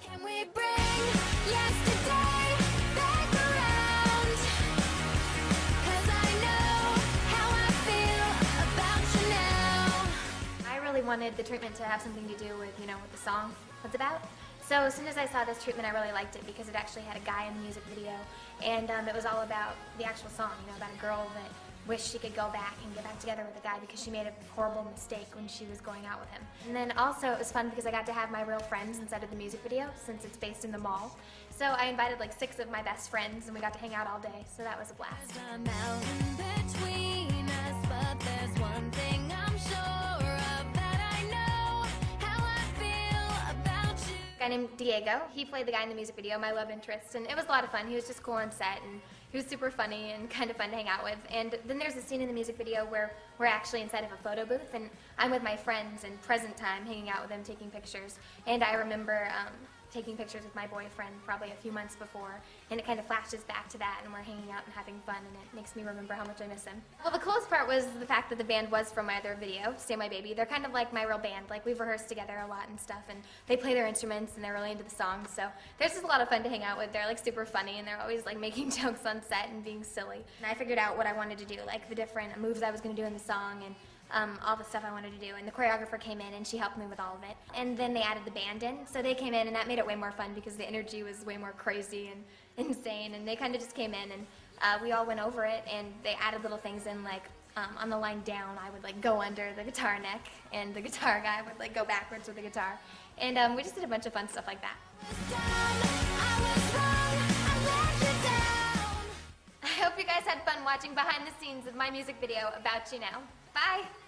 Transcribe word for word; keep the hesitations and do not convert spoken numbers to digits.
Can we bring yesterday back around? 'Cause I know how I feel about you now. I really wanted the treatment to have something to do with, you know, what the song was about. So as soon as I saw this treatment, I really liked it because it actually had a guy in the music video, and um, it was all about the actual song, you know, about a girl that wished she could go back and get back together with a guy because she made a horrible mistake when she was going out with him. And then also it was fun because I got to have my real friends inside of the music video since it's based in the mall. So I invited like six of my best friends and we got to hang out all day, so that was a blast. There's a mountain between us, but there's one thing I'm sure of, that I know how I feel about you. A guy named Diego, he played the guy in the music video, my love interest, and it was a lot of fun. He was just cool on set, and he was super funny and kind of fun to hang out with. And then there's a scene in the music video where we're actually inside of a photo booth, and I'm with my friends in present time, hanging out with them, taking pictures. And I remember um, taking pictures with my boyfriend probably a few months before, and it kind of flashes back to that, and we're hanging out and having fun, and it makes me remember how much I miss him. Well, the coolest part was the fact that the band was from my other video, Stay My Baby. They're kind of like my real band. Like, we've rehearsed together a lot and stuff, and they play their instruments, and they're really into the songs, so there's just a lot of fun to hang out with. They're like super funny, and they're always like making jokes on set and being silly. And I figured out what I wanted to do, like the different moves I was going to do in the song, and Um, all the stuff I wanted to do, and the choreographer came in and she helped me with all of it. And then they added the band in, so they came in and that made it way more fun because the energy was way more crazy and insane, and they kind of just came in and uh, we all went over it, and they added little things in, like um, on the line down I would like go under the guitar neck and the guitar guy would like go backwards with the guitar, and um, we just did a bunch of fun stuff like that. I hope you guys had fun watching behind the scenes of my music video, About You Now. Bye!